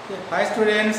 Okay, hi students.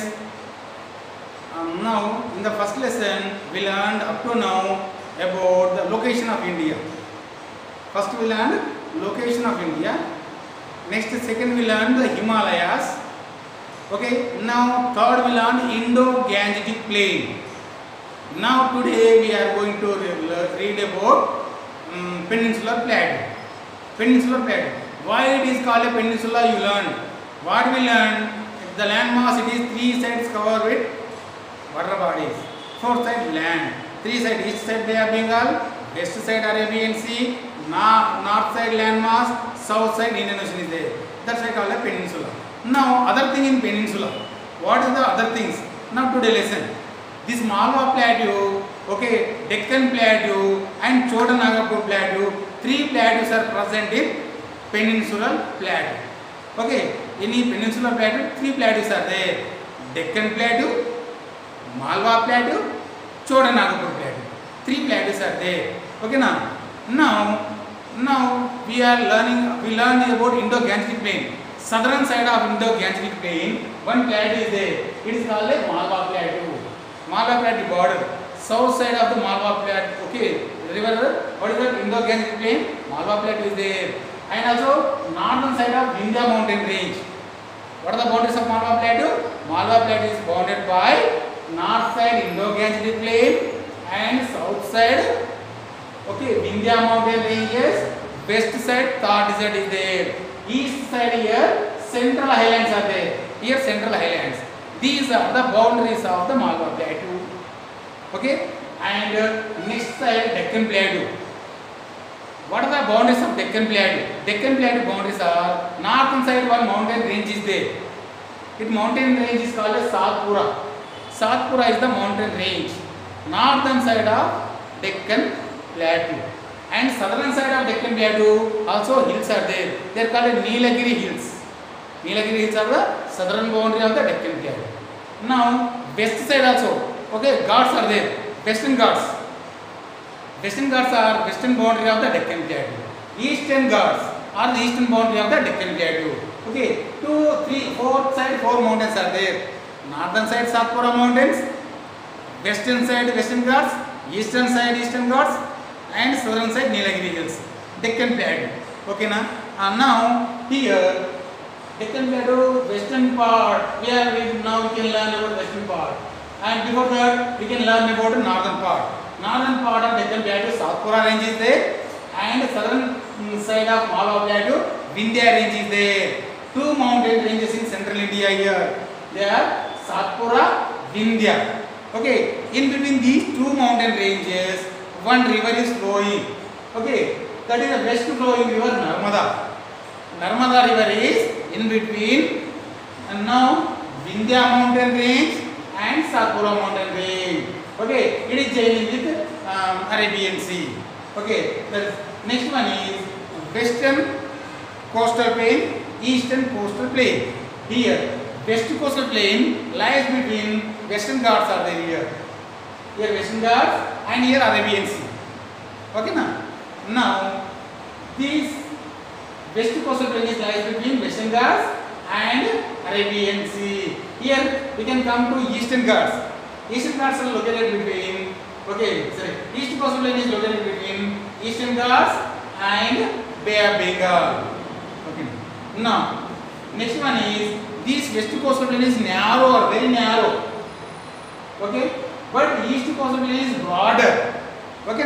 Now in the first lesson we learned up to now about the location of India. First we learned location of India. Next second we learned the Himalayas. Okay. Now third we learned Indo-Gangetic Plain. Now today we are going to read about Peninsular Plateau. Peninsular Plateau. Why it is called a peninsula? You learned. What we learned? The land mass, it is three sides covered with water bodies. Four side land. Three side, east side Bay of Bengal, west side Arabian Sea, north side land mass, south side Indian Ocean is there. That's why called a peninsula. Now other thing in peninsula. What is the other things? Now today lesson. This Malwa Plateau, okay, Deccan Plateau and Chotanagpur Plateau, three plateaus are present in Peninsular Plateau. Okay, in Peninsular Plateau, three plateaus are there. Deccan Plateau, Malwa Plateau, Chotanagpur Plateau. Three plateaus are there. Okay, now we learned about Indo-Gangetic Plain. Southern side of Indo-Gangetic Plain, one plateau is there. It is called a Malwa Plateau. Malwa Plateau border. South side of the Malwa Plateau. Okay, river. What is that? Indo-Gangetic Plain. Malwa Plateau is there. And also northern side of Vindhya mountain range. What are the boundaries of Malwa Plateau? Malwa Plateau is bounded by north side Indo-Gangetic Plain and south side, okay, Vindhya mountain ranges. West side Thar desert is there. East side here Central Highlands are there. Here Central Highlands. These are the boundaries of the Malwa Plateau. Okay, and next side Deccan Plateau. What are the boundaries of Deccan Plateau? Deccan Plateau boundaries are northern side one mountain range is there. Its mountain range is called as Satpura. Satpura is the mountain range. Northern side of Deccan Plateau. And southern side of Deccan Plateau also hills are there. They are called as Nilagiri Hills. Nilagiri Hills are the southern boundary of the Deccan Plateau. Now west side also, okay, Ghats are there. Western Ghats. Western Ghats are western boundary of the Deccan Plateau. Eastern Ghats are the eastern boundary of the Deccan Plateau. Okay, 2, 3, 4 side 4 mountains are there. Northern side Satpura mountains, western side Western Ghats, eastern side Eastern Ghats, and southern side Nilagiri Hills. Deccan Plateau. Okay, now here Deccan Plateau western part. We can learn about western part, and before that we can learn about the northern part. Northern part of Deccan Plateau, Satpura range is there, and southern side of Malwa Plateau, Vindhya range is there. Two mountain ranges in central India here. They are Satpura, Vindhya. Okay, in between these two mountain ranges, one river is flowing. Okay, that is the west flowing river Narmada. Narmada river is in between, and now Vindhya mountain range and Satpura mountain range. Okay, it is joining with Arabian Sea. Okay, the next one is western coastal plain, eastern coastal plain. Here, west coastal plain lies between Western Ghats are there here. Here Western Ghats and here Arabian Sea. Okay, now this west coastal plain lies between Western Ghats and Arabian Sea. Here we can come to Eastern Ghats. Eastern Ghats are located between, East coastal plain is located between Eastern Ghats and Bay of Bengal. Okay. Now, next one is this west coastal plain is narrow, very narrow. Okay, but east coastal plain is broader. Okay,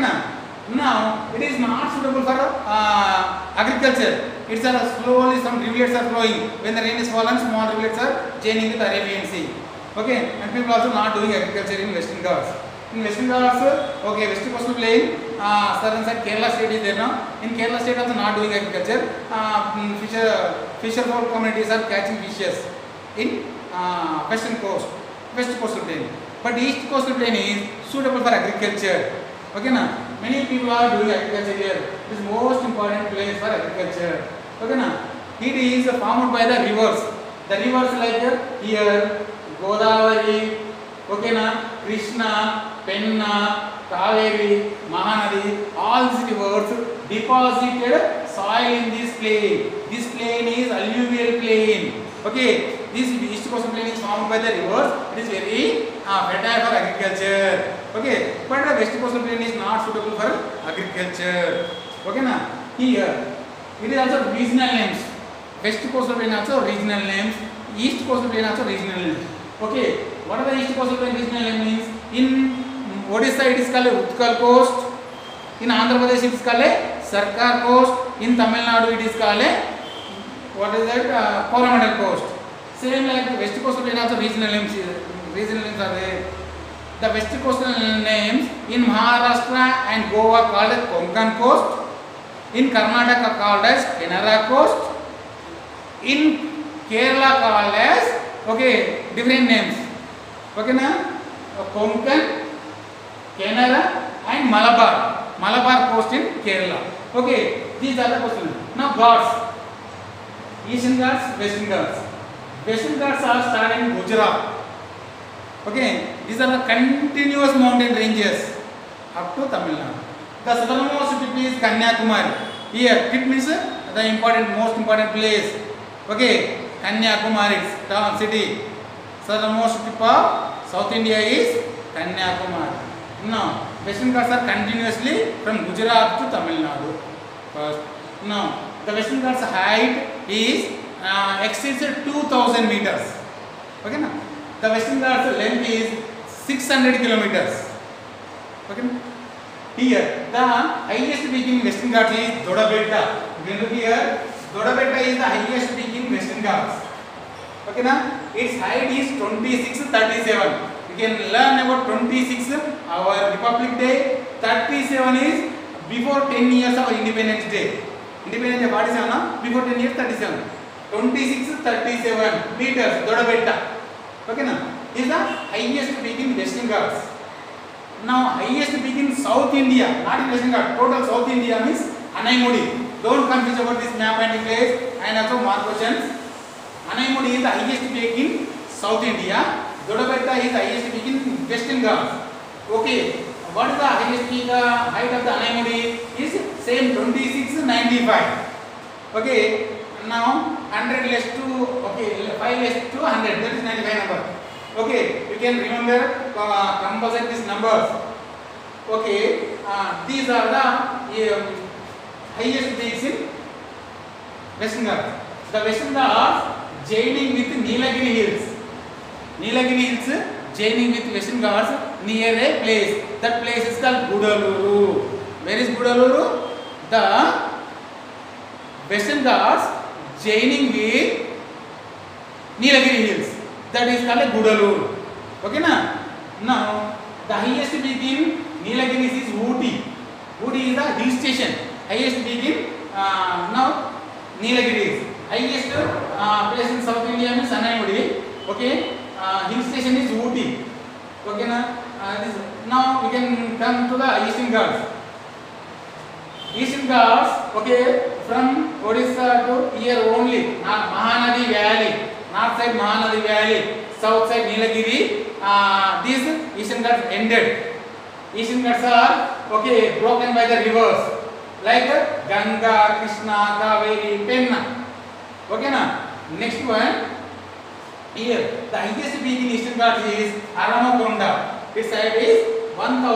now it is not suitable for agriculture. It's slowly some rivulets are flowing. When the rain is fallen, small rivulets are joining with Arabian Sea. Okay, and people also not doing agriculture in Western Ghats. In Western Ghats, okay, west coastal plain, southern side Kerala state is there now. In Kerala state also not doing agriculture. Fisher folk communities are catching fishes in west coastal plain. But east coastal plain is suitable for agriculture. Okay, many people are doing agriculture here. It is most important place for agriculture. Okay, it is formed by the rivers. The rivers like here Godavari, okay, Krishna, Penna, Kaveri, Mahanadi, all these rivers deposited soil in this plain. This plain is alluvial plain. Okay, this east coastal plain is formed by the rivers. It is very fertile for agriculture. Okay, but the west coastal plain is not suitable for agriculture. Okay, na? Here it is also regional names. West coastal plain also regional names. East coastal plain also regional names. Okay, what are the east coastal plain regional names? In Odisha it is called Utkal coast. In Andhra Pradesh it is called Sarkar coast. In Tamil Nadu it is called what is that? Coromandel coast. Same like the west coastal plain also regional names. Regional names are there. The west coastal names in Maharashtra and Goa called as Konkan coast. In Karnataka called as Canara coast. In Kerala called as different names. Okay na? Konkan, Canara and Malabar coast in Kerala. Okay, these are the questions. Now Ghats. Eastern Ghats, Western Ghats. Western Ghats are starting in Gujarat. Okay, these are the continuous mountain ranges up to Tamil Nadu. The southernmost tip is Kanyakumari. Here, tip means the most important place. Okay, Kanyakumari, town, city. Southernmost tip of South India is Kanyakumari. Now, Western Ghats are continuously from Gujarat to Tamil Nadu. First, now the Western Ghats height is exceeds 2,000 meters. Okay, now the Western Ghats length is 600 kilometers. Okay, here the highest peak in Western Ghats is Dodabetta. You can look here. Dodabetta is the highest peak in Western Ghats. Okay, now its height is 2637. You can learn about 26 our Republic Day. 37 is before 10 years of Independence Day. Independence Day 47 na? Before 10 years 37. 2637 meters Dodabetta. Okay, na? Is the highest peak in Western Ghats. Now highest peak in South India, not in Western Ghats. Total South India means Anaimudi. Don't confuse about this map and place and also mark questions. Anaimudi is the highest peak in South India. Dodabetta is the highest peak in Western Ghats. Okay, what is the highest peak height of the Anaimudi? Is same 2695. Okay, now 100 less to 5 less to 100. That is 95 number. Okay, you can remember compulsory these numbers. Okay, these are the highest peaks in Western Ghats. The Western Ghats joining with Nilagiri Hills. Nilagiri Hills joining with Western Ghats near a place. That place is called Gudaluru. Where is Gudaluru? The Western Ghats joining with Nilagiri Hills. That is called Gudaluru. Okay na? Now the highest peak in Nilagiri is Ooty. Ooty is the hill station. Highest peak in now Nilagiri. Highest place in South India means Anaimudi. Okay, hill station is Ooty. Okay na? Now we can come to the Eastern Ghats. Eastern Ghats, okay, from Odisha to here only. Mahanadi Valley, north side Mahanadi Valley, south side Nilagiri. These Eastern Ghats ended. Eastern Ghats are broken by the rivers like Ganga, Krishna, Kaveri, Penna. Okay na? Next one. Here, the highest peak in Eastern Ghats is Aramakonda. Its height is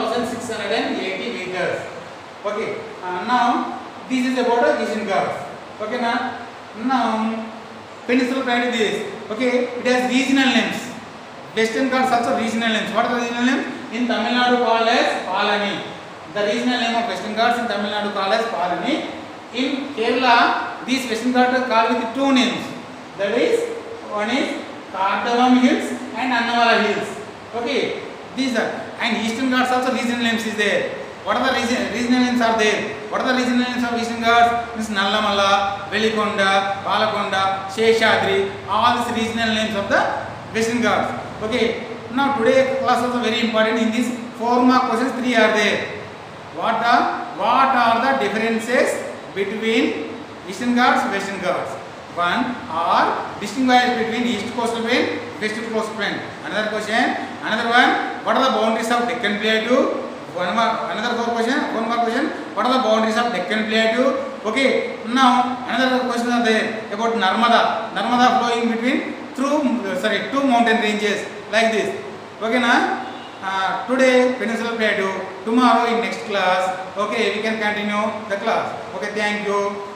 1680 meters. Okay, now this is about the Eastern Ghats. Okay, now Peninsular Plateau is okay. It has regional names. Western Ghats also regional names. What are the regional names? In Tamil Nadu called as Palani. The regional name of Western Ghats in Tamil Nadu called as Palani. In Kerala, these Western Ghats are called with two names. That is, one is Kardavam Hills and Annavala Hills. Okay, these are, and Eastern Ghats also regional names is there. What are the regional names are there? What are the regional names of Eastern Ghats? Means Nallamala, Velikonda, Balakonda, Sheshadri. All these regional names of the Western Ghats. Okay. Now today class also very important. In this 4 mark questions 3 are there. What are the differences between Eastern Ghats, Western Ghats? One are distinguish between East Coastal Plain, West Coastal Plain. Another question. Another one. What are the boundaries of Deccan Plateau? Another 4 question. 1 more question. What are the boundaries of Deccan Plateau? Okay. Now another question are there about Narmada. Narmada flowing between two mountain ranges like this. Okay, na? Today Peninsula Plateau. Tomorrow in next class. Okay, we can continue the class. Okay, thank you.